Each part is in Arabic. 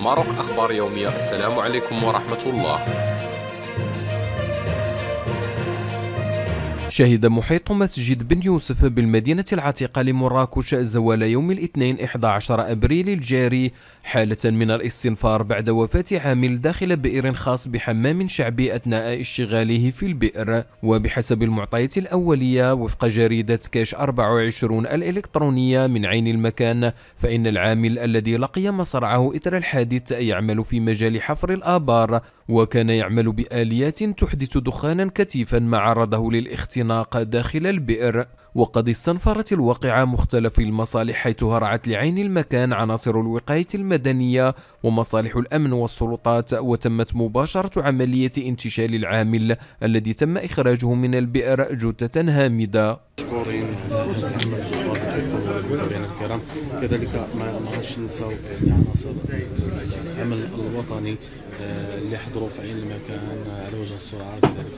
ماروك أخبار يومية. السلام عليكم ورحمة الله. شهد محيط مسجد بن يوسف بالمدينة العتيقة لمراكش زوال يوم الاثنين 11 أبريل الجاري حالة من الاستنفار بعد وفاة عامل داخل بئر خاص بحمام شعبي أثناء اشتغاله في البئر. وبحسب المعطيات الأولية وفق جريدة كاش 24 الإلكترونية من عين المكان، فإن العامل الذي لقي مصرعه إثر الحادث يعمل في مجال حفر الآبار، وكان يعمل بآليات تحدث دخانا كثيفا ما عرضه للاختناق داخل البئر. وقد استنفرت الواقعة مختلف المصالح، حيث هرعت لعين المكان عناصر الوقاية المدنية ومصالح الأمن والسلطات، وتمت مباشرة عملية انتشال العامل الذي تم إخراجه من البئر جثة هامدة. مشكورين على هذا العمل الجبار المتابعين الكرام. كذلك ما غاديش ننساو عناصر العمل الوطني اللي حضروا في عين المكان على وجه السرعه. كذلك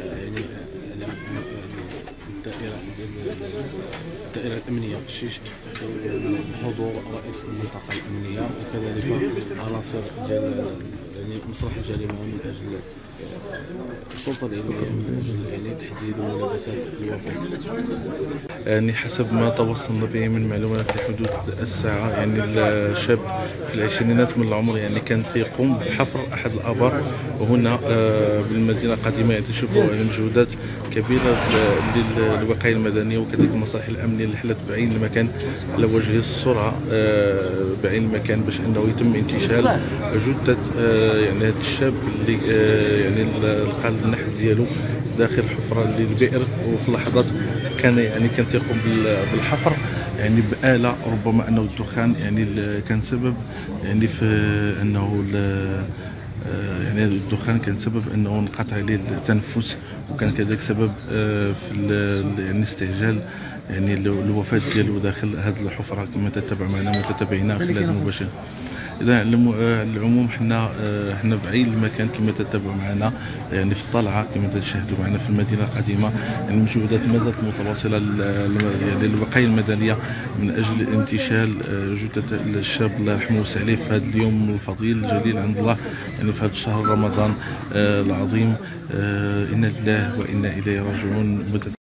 الدائرة الأمنية بشيش بحضور رئيس المنطقة الأمنية، وكذلك عناصر ديال مسرح الجريمة من أجل السلطة العلمية من أجل تحديد ملابسات الوفاة. حسب ما توصلنا به من معلومات لحدود الساعة، الشاب في العشرينات من العمر كان يقوم بحفر أحد الآبار وهنا بالمدينة القديمة. تشوفوا مجهودات كبيرة للوقاية المدنية وكذلك المصالح الأمنية اللي حلت بعين المكان على وجه السرعة بعين المكان باش أنه يتم انتشال جثة هذا الشاب اللي لقى النحل ديالو داخل حفرة للبئر، وفي اللحظات كان يقوم بالحفر بآلة. ربما أنه الدخان كان سبب في أنه الدخان كان سبب أنه انقطع عليه التنفس، وكان كذلك سبب في استعجال الوفاة ديالو داخل هذه الحفرة كما تتبع معنا متتابعينا خلال المباشرة. إذا على العموم حنا بعين المكان كما تتبعوا معنا في الطلعة كما تشاهدوا معنا في المدينة القديمة. المجهودات ما زالت متواصلة للوقاية المدنية من أجل انتشال جثة الشاب الله يرحمه ويوسع عليه في هذا اليوم الفضيل الجليل عند الله، في هذا الشهر رمضان العظيم. إنا لله وإنا إليه راجعون.